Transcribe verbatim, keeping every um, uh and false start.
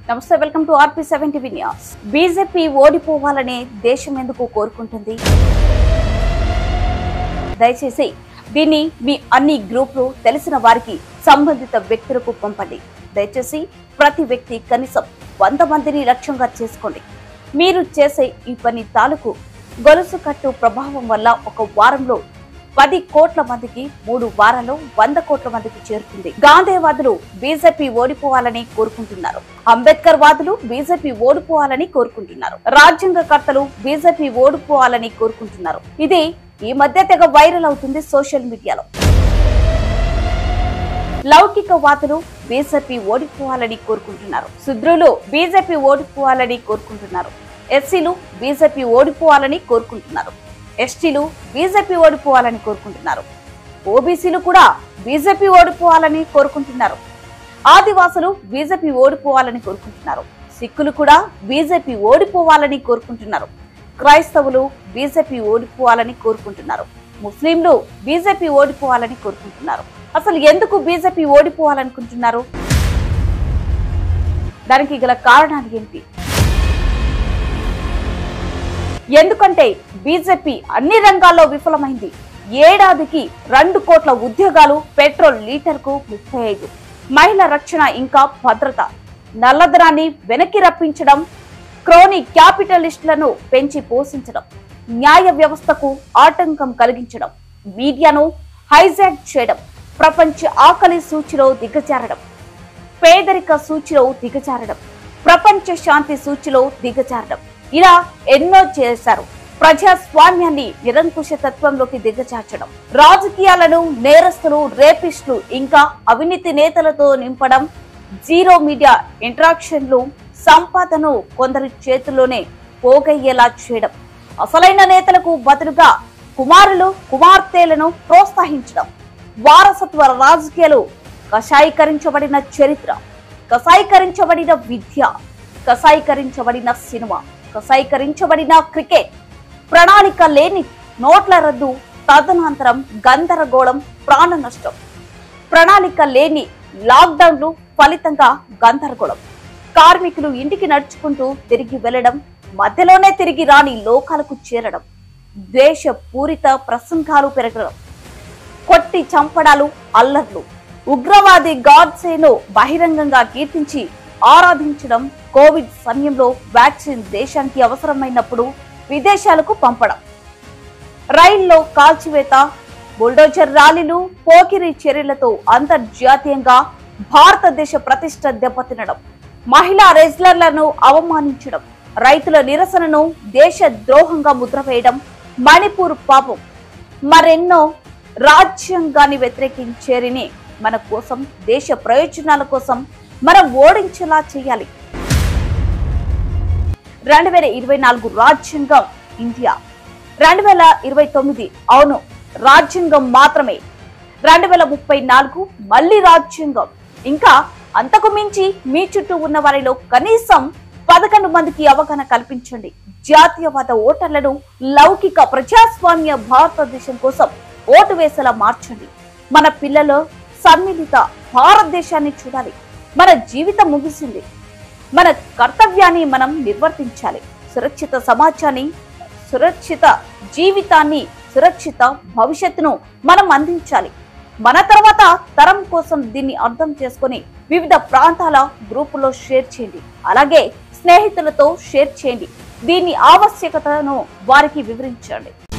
నమస్తే, welcome to RP seven TV news. BJP ఓడిపోవాలని దేశం ఎందుకు కోరుకుంటుంది? దయచేసి దీన్ని మీ అన్ని గ్రూపులు తెలిసిన వారికి, సంబంధిత వ్యక్తులకు పంపండి. దయచేసి ప్రతి వ్యక్తి కనీసం వంద మందిని లక్ష్యంగా చేసుకోండి. మీరు చేసే ఈ పని తాలూకు గొలుసు కట్టు ప్రభావం వల్ల ఒక వారంలో పది కోట్ల మందికి, మూడు వారాల్లో వంద కోట్ల మందికి చేరుతుంది. గాంధీవాదులు బీజేపీ ఓడిపోవాలని కోరుకుంటున్నారు. అంబేద్కర్ వాదులు బీజేపీ ఓడిపోవాలని కోరుకుంటున్నారు. రాజ్యాంగకర్తలు బీజేపీ ఓడిపోవాలని కోరుకుంటున్నారు. ఇది ఈ మధ్య తెగ వైరల్ అవుతుంది సోషల్ మీడియాలో. లౌకిక వాదులు బీజేపీ ఓడిపోవాలని కోరుకుంటున్నారు. శుద్రులు బీజేపీ ఓడిపోవాలని కోరుకుంటున్నారు. ఎస్సీలు బీజేపీ ఓడిపోవాలని కోరుకుంటున్నారు. ఎస్టీలు బీజేపీ ఓడిపోవాలని కోరుకుంటున్నారు. ఓబీసీలు కూడా బీజేపీ ఓడిపోవాలని కోరుకుంటున్నారు. ఆదివాసులు బీజేపీ ఓడిపోవాలని కోరుకుంటున్నారు. సిక్కులు కూడా బీజేపీ ఓడిపోవాలని కోరుకుంటున్నారు. క్రైస్తవులు బీజేపీ ఓడిపోవాలని కోరుకుంటున్నారు. ముస్లింలు బీజేపీ ఓడిపోవాలని కోరుకుంటున్నారు. అసలు ఎందుకు బీజేపీ ఓడిపోవాలనుకుంటున్నారు? దానికి గల కారణాలు ఏంటి? ఎందుకంటే బీజేపీ అన్ని రంగాల్లో విఫలమైంది. ఏడాదికి రెండు కోట్ల ఉద్యోగాలు, పెట్రోల్ లీటర్ కు ముప్పై ఐదు, మహిళా రక్షణ ఇంకా భద్రత, నల్లధనాన్ని వెనక్కి రప్పించడం, క్రోనీ క్యాపిటలిస్టులను పెంచి పోషించడం, న్యాయ వ్యవస్థకు ఆటంకం కలిగించడం, మీడియాను హైజాక్ చేయడం, ప్రపంచ ఆకలి సూచిలో దిగజారడం, పేదరిక సూచిలో దిగజారడం, ప్రపంచ శాంతి సూచిలో దిగజారడం, ఇలా ఎన్నో చేశారు. ప్రజాస్వామ్యాన్ని నిరంకుశ తత్వంలోకి దిగజార్చడం, రాజకీయాలను నేరస్తులు, రేపిస్టులు ఇంకా అవినీతి నేతలతో నింపడం, జీరో మీడియా ఇంటరాక్షన్లు, సంపాదన కొందరి చేతుల్లోనే పోగయ్యేలా చేయడం, అసలైన నేతలకు బదులుగా కుమారులు, కుమార్తెలను ప్రోత్సహించడం, వారసత్వ రాజకీయాలు, కషాయీకరించబడిన చరిత్ర, కషాయీకరించబడిన విద్య, కషాయీకరించబడిన సినిమా, కషాయీకరించబడిన క్రికెట్, ప్రణాళిక లేని నోట్ల రద్దు, తదనంతరం గందరగోళం, ప్రాణ నష్టం, ప్రణాళిక లేని లాక్డౌన్లు, ఫలితంగా గందరగోళం, కార్మికులు ఇంటికి నడుచుకుంటూ తిరిగి వెళ్లడం, మధ్యలోనే తిరిగి రాని లోకాలకు చేరడం, ద్వేష పూరిత ప్రసంగాలు పెరగడం, కొట్టి చంపడాలు, అల్లర్లు, ఉగ్రవాది గాడ్సేను బహిరంగంగా కీర్తించి ఆరాధించడం, కోవిడ్ సమయంలో వ్యాక్సిన్ దేశానికి అవసరమైనప్పుడు విదేశాలకు పంపడం, రైల్లో కాల్చివేత, బుల్డోజర్ ర్యాలీలు, పోకిరి చర్యలతో అంతర్జాతీయంగా భారతదేశ ప్రతిష్ట దెబ్బతినడం, మహిళా రెజ్లర్లను అవమానించడం, రైతుల నిరసనను దేశ ద్రోహంగా ముద్రవేయడం, మణిపూర్ పాపం, మరెన్నో రాజ్యాంగాన్ని వ్యతిరేకించేరిని మన కోసం, దేశ ప్రయోజనాల కోసం మనం ఓడించేలా చేయాలి. రెండు వేల ఇరవై నాలుగు రాజ్యాంగం ఇండియా, రెండు వేల ఇరవై తొమ్మిది అవును రాజ్యాంగం మాత్రమే, రెండు వేల ముప్పై నాలుగు మళ్లీ రాజ్యాంగం. ఇంకా అంతకు మించి మీ చుట్టూ ఉన్న వారిలో కనీసం పదకొండు మందికి అవగాహన కల్పించండి. జాతీయవాద ఓటర్లను లౌకిక ప్రజాస్వామ్య భారతదేశం కోసం ఓటు వేసేలా మార్చండి. మన పిల్లలు సమ్మిళిత భారతదేశాన్ని చూడాలి. మన జీవితం ముగిసింది. మన కర్తవ్యాన్ని మనం నిర్వర్తించాలి. సురక్షిత సమాజాన్ని, సురక్షిత జీవితాన్ని, సురక్షిత భవిష్యత్తును మనం అందించాలి. మన తర్వాత తరం కోసం దీన్ని అర్థం చేసుకుని వివిధ ప్రాంతాల గ్రూపుల్లో షేర్ చేయండి. అలాగే స్నేహితులతో షేర్ చేయండి. దీని ఆవశ్యకతను వారికి వివరించండి.